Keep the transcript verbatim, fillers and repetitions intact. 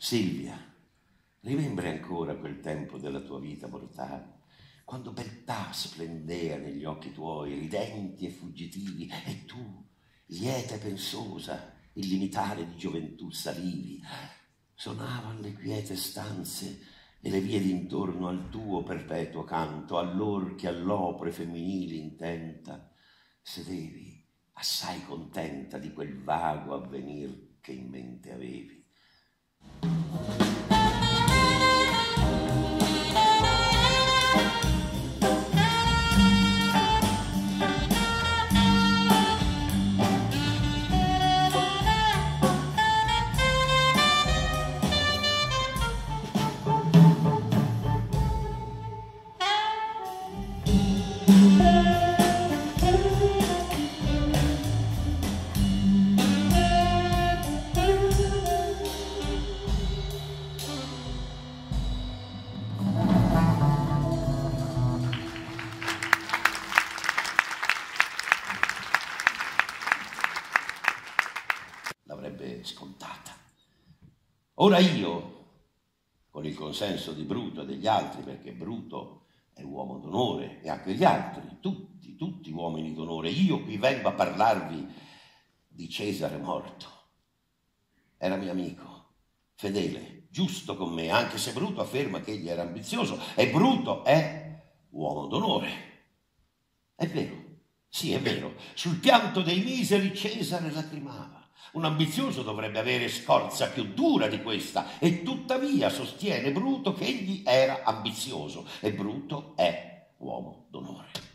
Silvia, rimembri ancora quel tempo della tua vita mortale, quando beltà splendea negli occhi tuoi, ridenti e fuggitivi, e tu, lieta e pensosa, illimitare di gioventù salivi. Sonavan le quiete stanze e le vie d'intorno al tuo perpetuo canto, allor che all'opre femminili intenta sedevi, assai contenta di quel vago avvenir che in mente avevi. L'avrebbe scontata. Ora io, con il consenso di Bruto e degli altri, perché Bruto è uomo d'onore e anche gli altri, tutti, tutti uomini d'onore, io qui vengo a parlarvi di Cesare morto. Era mio amico, fedele, giusto con me, anche se Bruto afferma che egli era ambizioso, e Bruto è uomo d'onore. È vero, sì, è vero, sul pianto dei miseri Cesare lacrimava. Un ambizioso dovrebbe avere scorza più dura di questa, e tuttavia sostiene Bruto che egli era ambizioso, e Bruto è uomo d'onore.